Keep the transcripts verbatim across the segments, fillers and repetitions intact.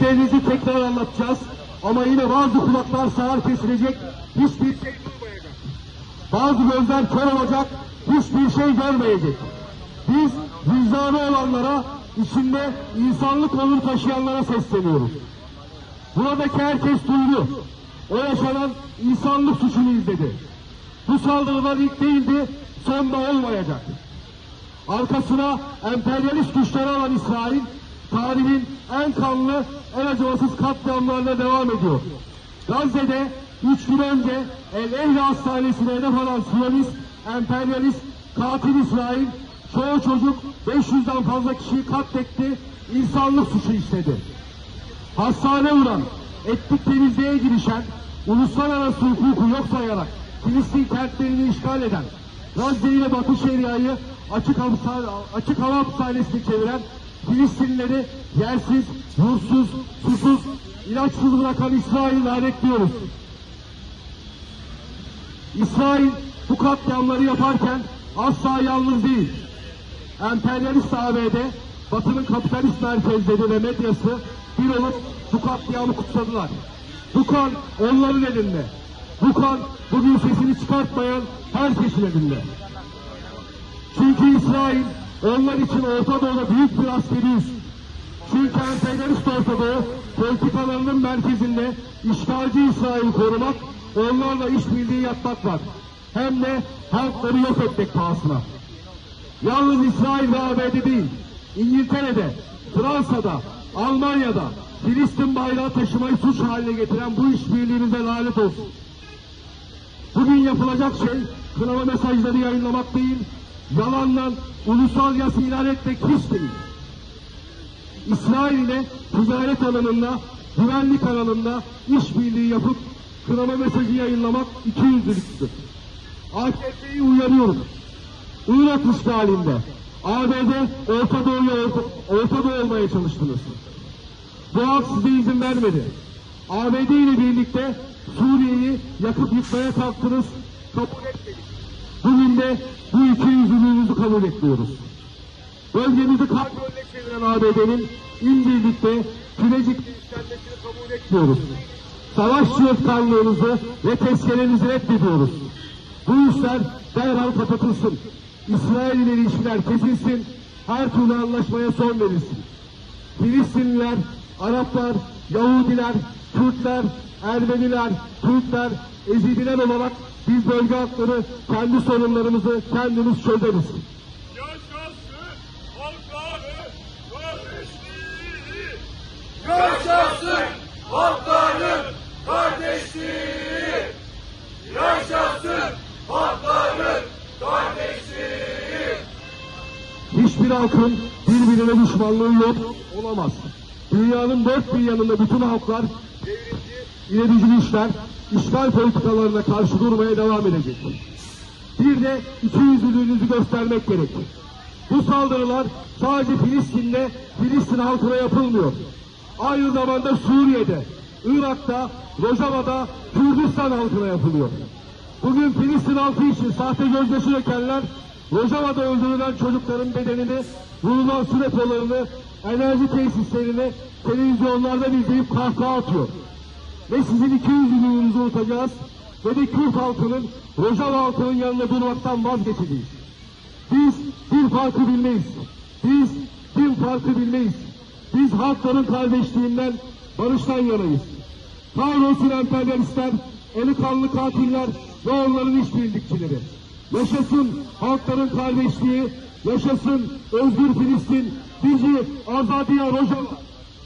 Dediklerinizi tekrar anlatacağız. Ama yine bazı kulaklar sağır kesilecek, hiçbir şey duymayacak. Bazı gözler kör olacak, hiçbir şey görmeyecek. Biz vicdanı olanlara, içinde insanlık onuru taşıyanlara sesleniyoruz. Buradaki herkes duydu. O yaşanan insanlık suçunu izledi. Bu saldırılar ilk değildi, son da olmayacak. Arkasına emperyalist güçleri alan İsrail, tarihin en kanlı, en acımasız katliamlarına devam ediyor. Gazze'de üç gün önce El Ehli Hastanesi'ne hedef alan Siyonist, emperyalist, katil İsrail, çoğu çocuk beş yüzden fazla kişiyi katletti, insanlık suçu işledi. Hastane vuran, etnik temizliğe girişen, uluslararası hukuku yok sayarak Filistin kentlerini işgal eden, Gazze ile Batı Şeria'yı açık, açık hava hapishanesine çeviren, Filistinlileri yersiz, yursuz, susuz, ilaçsız bırakan İsrail'i lanetliyoruz. İsrail bu katliamları yaparken asla yalnız değil. Emperyalist A B D, Batı'nın kapitalist merkezleri ve medyası bir olup bu katliamı kutsadılar. Bu kan onların elinde. Bu kan bugün sesini çıkartmayan herkesin elinde. Çünkü İsrail onlar için Orta Doğu'da büyük bir askeri üs. Çünkü emperyalist Orta Doğu politikalarının merkezinde işgalci İsrail'i korumak, onlarla işbirliği yapmak var. Hem de halkları yok etmek pahasına. Yalnız İsrail ve A B D değil, İngiltere'de, Fransa'da, Almanya'da Filistin bayrağı taşımayı suç haline getiren bu işbirliğinize lanet olsun. Bugün yapılacak şey kınama mesajları yayınlamak değil, yalanla ulusal yasa ilan etmek hiç değil. İsrail ile ticaret alanında, güvenlik alanında işbirliği yapıp kınama mesajı yayınlamak ikiyüzlülüktür. A K P'yi uyarıyoruz. Irak işgalinde A B D Orta Doğu'ya Orta, Orta Doğu olmaya çalıştınız. Bu halk size izin vermedi. A B D ile birlikte Suriye'yi yakıp yıkmaya kalktınız, kabul etmedik. Bugün de bu ikiyüzlülüğünüzü kabul etmiyoruz. Bölgemizi kan gölüne çeviren A B D'nin İncirlik'te Kürecik'te işlenmesini kabul etmiyoruz. Savaş çığırtkanlığınızı ve tezkerenizi reddediyoruz. Bu işler derhal kapatılsın. İsrail ile ilişkiler kesilsin, her türlü anlaşmaya son verilsin. Filistinliler, Araplar, Yahudiler, Kürtler, Ermeniler, Türkler, Ezidiler olarak biz bölge halkları kendi sorunlarımızı kendimiz çözeriz. Yaşasın halkların kardeşliği! Yaşasın halkların kardeşliği! Yaşasın halkların kardeşliği! Hiçbir halkın birbirine düşmanlığı yok, olamaz. Dünyanın dört bir yanında bütün halklar devrimci, ilerici güçler, işgal politikalarına karşı durmaya devam edecek. Bir de ikiyüzlülüğünüzü göstermek gerekir. Bu saldırılar sadece Filistin'de, Filistin halkına yapılmıyor. Aynı zamanda Suriye'de, Irak'ta, Rojava'da, Kürdistan halkına yapılıyor. Bugün Filistin halkı için sahte gözyaşı dökenler, Rojava'da öldürülen çocukların bedenini, vurulan su depolarını, enerji tesislerini televizyonlardan izleyip kahkaha atıyor. Ve sizin ikiyüzlülüğünüzü unutacağız ve de Kürt halkının, Rojava halkının yanında durmaktan vazgeçeceğiz. Biz din farkı bilmeyiz. Biz din farkı bilmeyiz. Biz halkların kardeşliğinden, barıştan yanayız. Kahrolsun emperyalistler, eli kanlı katiller ve onların işbirlikçileri. Yaşasın halkların kardeşliği, yaşasın özgür Filistin, bizi azadiye Rojava.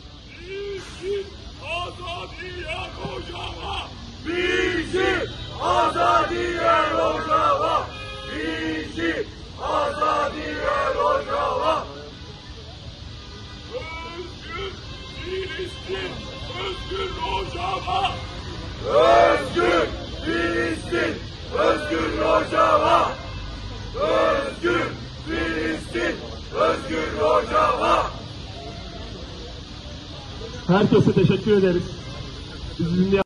Bizi azadiye Rojava! Bizi azadiye Rojava! Bizi azadiye Rojava! Özgür Filistin, özgür Rojava! Özgür Filistin, özgür Rojava! Özgür Filistin, özgür Rojava! Herkese teşekkür ederiz. Bizi dinleyen